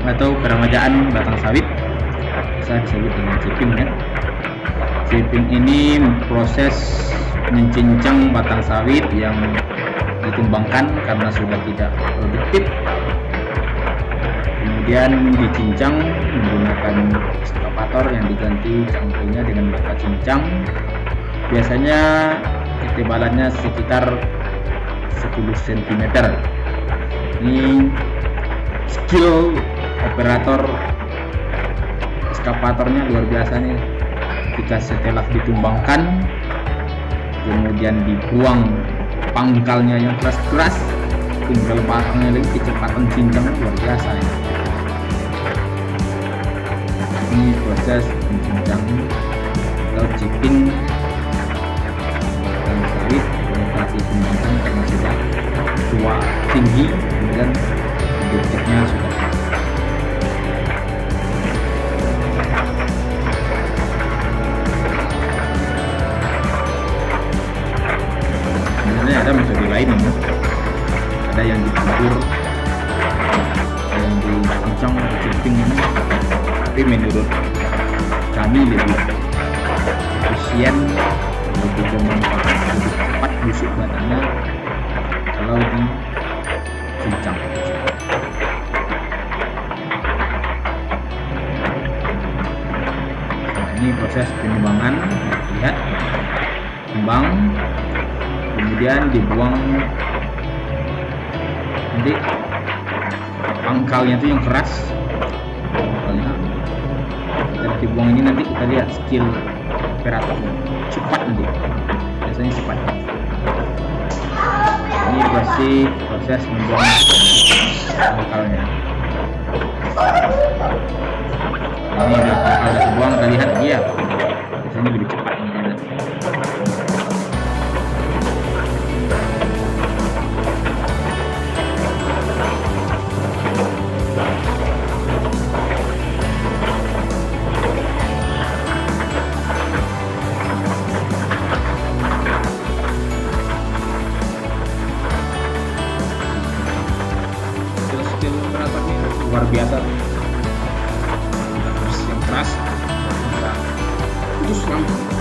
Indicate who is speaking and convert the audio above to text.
Speaker 1: atau keremajaan batang sawit, bisa disebut dengan chipping ya. Chipping ini proses mencincang batang sawit yang ditumbangkan karena sudah tidak produktif, kemudian dicincang menggunakan ekskavator yang diganti cangkulnya dengan bata cincang. Biasanya ketebalannya sekitar 10 cm. Ini skill operator ekskavatornya luar biasa nih. Jika setelah ditumbangkan kemudian dibuang pangkalnya yang keras-keras, tinggal pasangnya lagi, kecepatan cincang luar biasa ya. Ini proses mencincang atau chipping batang sawit yang telah ditumbangkan karena sudah tua tinggi, kemudian produktifnya sudah. Sebenarnya ada metode lain ya. Ada yang ditabur, ada yang dicincang, chipping ini, tapi menurut kami lebih efisien, lebih bermanfaat, lebih cepat busuk batangnya kalau dicincang. Nah, ini proses penyumbangan, lihat kembang, kemudian dibuang. Nanti pangkalnya itu yang keras, pangkalnya setelah dibuang ini nanti kita lihat skill operator cepat, nanti biasanya cepat. Ini proses membuang pangkalnya. Ini pangkal sudah dibuang, kita lihat dia biasanya lebih cepat. Skill operator ini luar biasa. Yang keras, putus langsung.